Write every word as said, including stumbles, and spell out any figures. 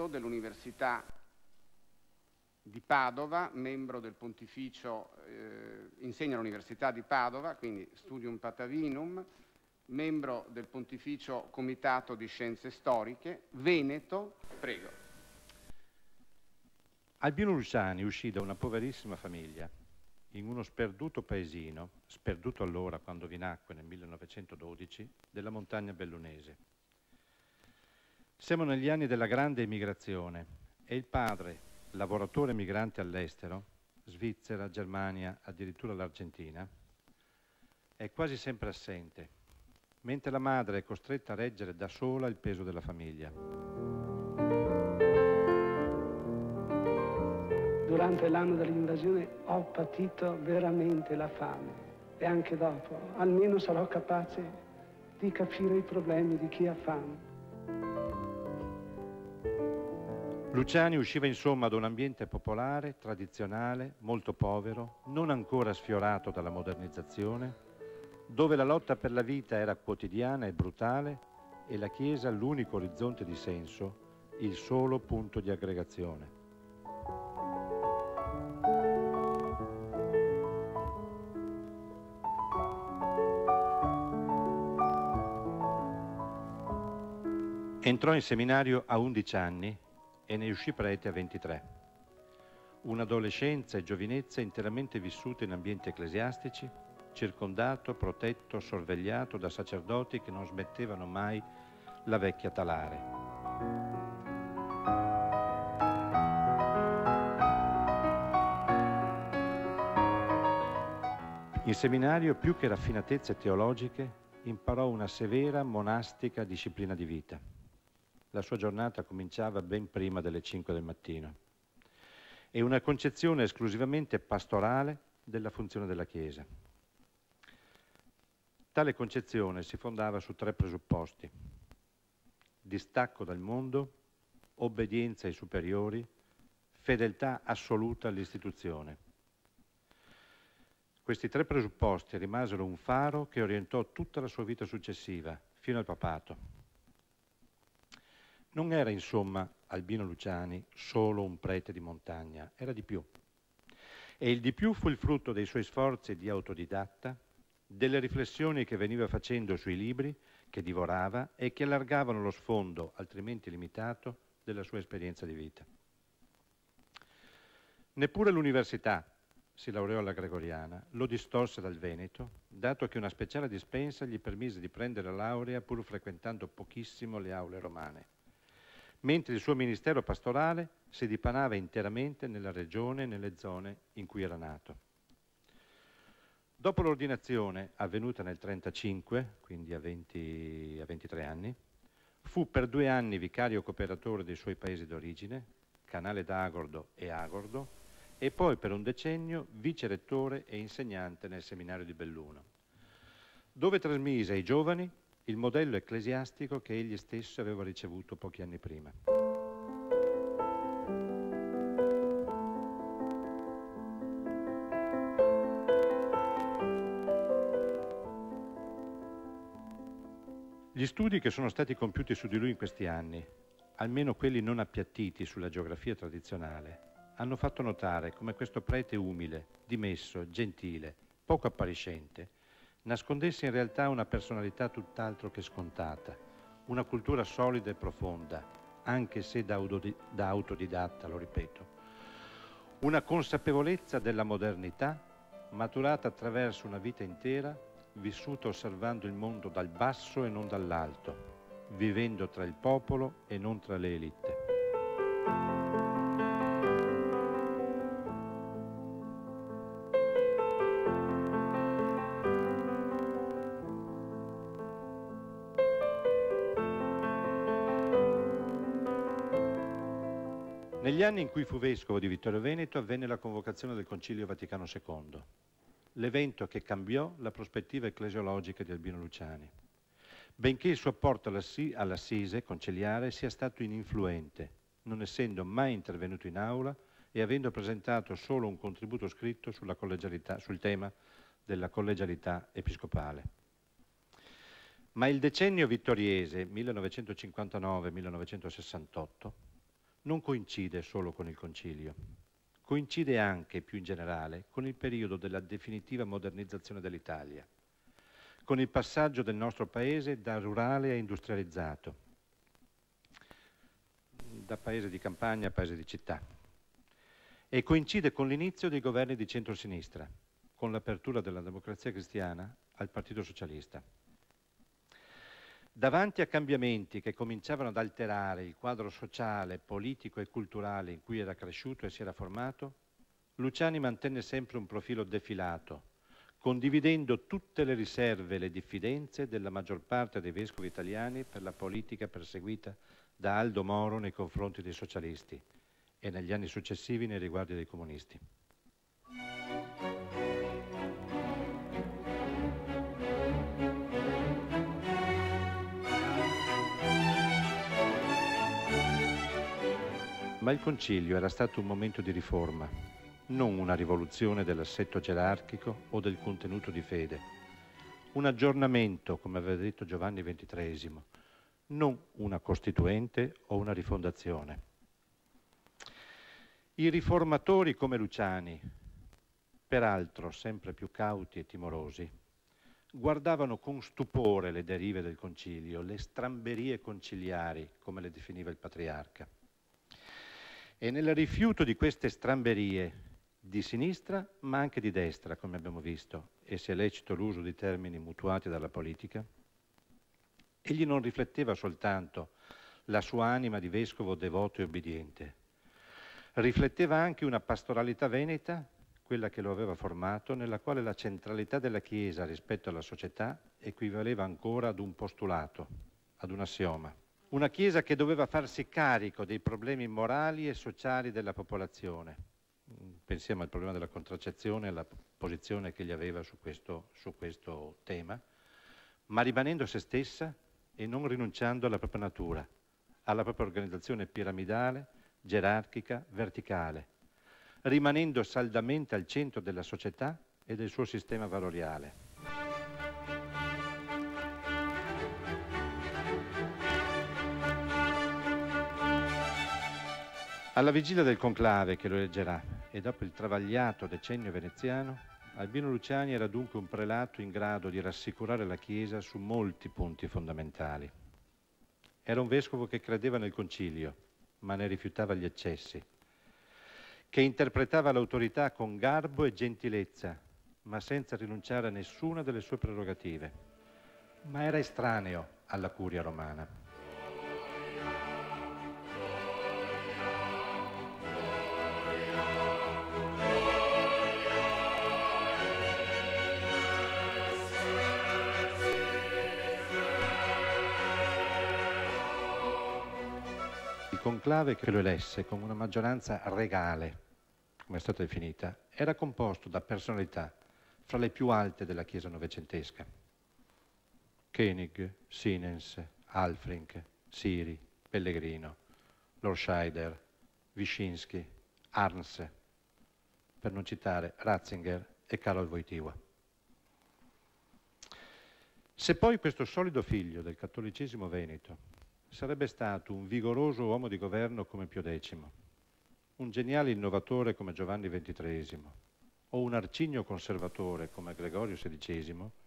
Veneto dell'Università di Padova, membro del Pontificio, eh, insegna all'Università di Padova, quindi Studium Patavinum, membro del Pontificio Comitato di Scienze Storiche, Veneto. Prego. Albino Luciani uscì da una poverissima famiglia in uno sperduto paesino, sperduto allora quando vi nacque nel millenovecentododici, della montagna bellunese. Siamo negli anni della grande emigrazione e il padre, lavoratore migrante all'estero, Svizzera, Germania, addirittura l'Argentina, è quasi sempre assente, mentre la madre è costretta a reggere da sola il peso della famiglia. Durante l'anno dell'invasione ho patito veramente la fame e anche dopo almeno sarò capace di capire i problemi di chi ha fame. Luciani usciva insomma da un ambiente popolare, tradizionale, molto povero, non ancora sfiorato dalla modernizzazione, dove la lotta per la vita era quotidiana e brutale e la Chiesa l'unico orizzonte di senso, il solo punto di aggregazione. Entrò in seminario a undici anni e ne uscì prete a ventitré. Un'adolescenza e giovinezza interamente vissute in ambienti ecclesiastici, circondato, protetto, sorvegliato da sacerdoti che non smettevano mai la vecchia talare. In seminario, più che raffinatezze teologiche, imparò una severa monastica disciplina di vita. La sua giornata cominciava ben prima delle cinque del mattino e una concezione esclusivamente pastorale della funzione della Chiesa. Tale concezione si fondava su tre presupposti: distacco dal mondo, obbedienza ai superiori, fedeltà assoluta all'istituzione. Questi tre presupposti rimasero un faro che orientò tutta la sua vita successiva, fino al papato. Non era, insomma, Albino Luciani solo un prete di montagna, era di più. E il di più fu il frutto dei suoi sforzi di autodidatta, delle riflessioni che veniva facendo sui libri, che divorava e che allargavano lo sfondo, altrimenti limitato, della sua esperienza di vita. Neppure l'università, si laureò alla Gregoriana, lo distolse dal Veneto, dato che una speciale dispensa gli permise di prendere la laurea pur frequentando pochissimo le aule romane, mentre il suo ministero pastorale si dipanava interamente nella regione e nelle zone in cui era nato. Dopo l'ordinazione, avvenuta nel trentacinque, quindi a, venti, a ventitré anni, fu per due anni vicario cooperatore dei suoi paesi d'origine, Canale d'Agordo e Agordo, e poi per un decennio vicerettore e insegnante nel seminario di Belluno, dove trasmise ai giovani il modello ecclesiastico che egli stesso aveva ricevuto pochi anni prima. Gli studi che sono stati compiuti su di lui in questi anni, almeno quelli non appiattiti sulla geografia tradizionale, hanno fatto notare come questo prete umile, dimesso, gentile, poco appariscente, nascondesse in realtà una personalità tutt'altro che scontata, una cultura solida e profonda, anche se da, da autodidatta, lo ripeto, una consapevolezza della modernità maturata attraverso una vita intera, vissuta osservando il mondo dal basso e non dall'alto, vivendo tra il popolo e non tra le elite. Negli anni in cui fu vescovo di Vittorio Veneto avvenne la convocazione del Concilio Vaticano secondo, l'evento che cambiò la prospettiva ecclesiologica di Albino Luciani, benché il suo apporto all'assise conciliare sia stato ininfluente, non essendo mai intervenuto in aula e avendo presentato solo un contributo scritto sulla collegialità, sul tema della collegialità episcopale. Ma il decennio vittoriese, millenovecentocinquantanove millenovecentosessantotto, non coincide solo con il Concilio, coincide anche, più in generale, con il periodo della definitiva modernizzazione dell'Italia, con il passaggio del nostro Paese da rurale a industrializzato, da paese di campagna a paese di città, e coincide con l'inizio dei governi di centrosinistra, con l'apertura della Democrazia Cristiana al Partito Socialista. Davanti a cambiamenti che cominciavano ad alterare il quadro sociale, politico e culturale in cui era cresciuto e si era formato, Luciani mantenne sempre un profilo defilato, condividendo tutte le riserve e le diffidenze della maggior parte dei vescovi italiani per la politica perseguita da Aldo Moro nei confronti dei socialisti e negli anni successivi nei riguardi dei comunisti. Ma il Concilio era stato un momento di riforma, non una rivoluzione dell'assetto gerarchico o del contenuto di fede. Un aggiornamento, come aveva detto Giovanni ventitreesimo, non una costituente o una rifondazione. I riformatori come Luciani, peraltro sempre più cauti e timorosi, guardavano con stupore le derive del Concilio, le stramberie conciliari, come le definiva il patriarca. E nel rifiuto di queste stramberie, di sinistra ma anche di destra, come abbiamo visto, e se è lecito l'uso di termini mutuati dalla politica, egli non rifletteva soltanto la sua anima di vescovo devoto e obbediente, rifletteva anche una pastoralità veneta, quella che lo aveva formato, nella quale la centralità della Chiesa rispetto alla società equivaleva ancora ad un postulato, ad un assioma. Una Chiesa che doveva farsi carico dei problemi morali e sociali della popolazione. Pensiamo al problema della contraccezione e alla posizione che egli aveva su questo, su questo tema, ma rimanendo se stessa e non rinunciando alla propria natura, alla propria organizzazione piramidale, gerarchica, verticale, rimanendo saldamente al centro della società e del suo sistema valoriale. Alla vigilia del conclave che lo eleggerà e dopo il travagliato decennio veneziano, Albino Luciani era dunque un prelato in grado di rassicurare la Chiesa su molti punti fondamentali. Era un vescovo che credeva nel Concilio, ma ne rifiutava gli eccessi, che interpretava l'autorità con garbo e gentilezza, ma senza rinunciare a nessuna delle sue prerogative. Ma era estraneo alla curia romana. Il conclave che lo elesse con una maggioranza regale, come è stata definita, era composto da personalità fra le più alte della Chiesa novecentesca. Koenig, Sinens, Alfrink, Siri, Pellegrino, Lord Scheider, Wyszynski, Arns, per non citare Ratzinger e Karol Wojtyła. Se poi questo solido figlio del cattolicesimo veneto sarebbe stato un vigoroso uomo di governo come Pio decimo, un geniale innovatore come Giovanni ventitreesimo o un arcigno conservatore come Gregorio sedicesimo,